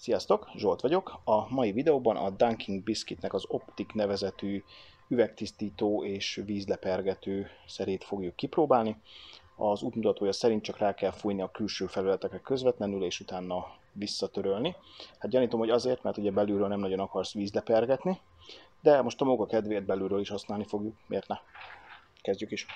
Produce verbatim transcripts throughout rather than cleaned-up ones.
Sziasztok, Zsolt vagyok. A mai videóban a Dunking Biscuitnek az Optic nevezetű üvegtisztító és vízlepergető szerét fogjuk kipróbálni. Az útmutatója szerint csak rá kell fújni a külső felületekre közvetlenül, és utána visszatörölni. Hát gyanítom, hogy azért, mert ugye belülről nem nagyon akarsz vízlepergetni, de most a maga kedvéért belülről is használni fogjuk, miért ne? Kezdjük is!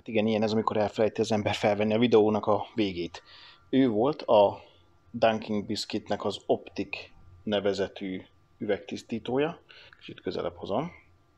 Hát igen, ilyen ez, amikor elfelejti az ember felvenni a videónak a végét. Ő volt a Dunking Biscuitnek az Optic nevezetű üvegtisztítója. Kicsit közelebb hozom.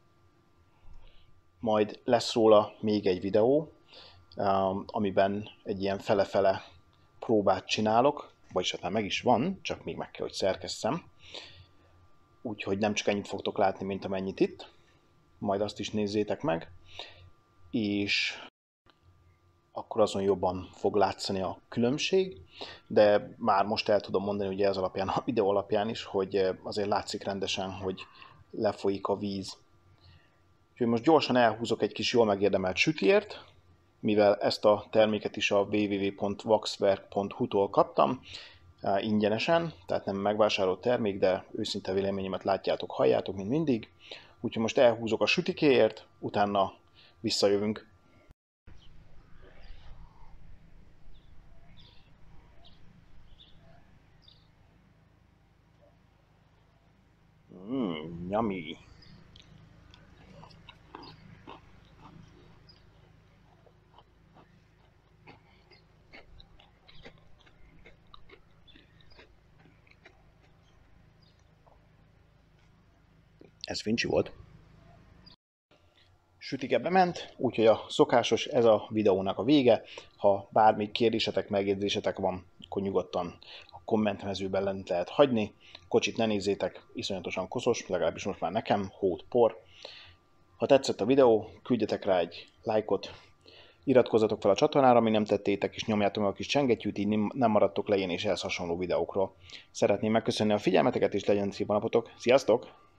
Majd lesz róla még egy videó, amiben egy ilyen fele-fele próbát csinálok, vagyis hát már meg is van, csak még meg kell, hogy szerkesszem. Úgyhogy nem csak ennyit fogtok látni, mint amennyit itt. Majd azt is nézzétek meg. És akkor azon jobban fog látszani a különbség, de már most el tudom mondani, ugye ez alapján, a videó alapján is, hogy azért látszik rendesen, hogy lefolyik a víz. Úgyhogy most gyorsan elhúzok egy kis jól megérdemelt sütiért, mivel ezt a terméket is a double-u double-u double-u pont waxwerk pont hu-tól kaptam, ingyenesen, tehát nem megvásárolt termék, de őszinte véleményemet látjátok, halljátok, mint mindig. Úgyhogy most elhúzok a sütikéért, utána visszajövünk. Mmm, yummy! Ez fincsi volt. Sütike bement, úgyhogy a szokásos, ez a videónak a vége. Ha bármi kérdésetek, megjegyzésetek van, akkor nyugodtan a kommentmezőben lent lehet hagyni. Kocsit ne nézzétek, iszonyatosan koszos, legalábbis most már nekem, hót, por. Ha tetszett a videó, küldjetek rá egy lájkot, iratkozzatok fel a csatornára, ami nem tettétek, és nyomjátok meg a kis csengettyűt, így nem maradtok le ilyen és ehhez hasonló videókról. Szeretném megköszönni a figyelmeteket, és legyen szép napotok. Sziasztok!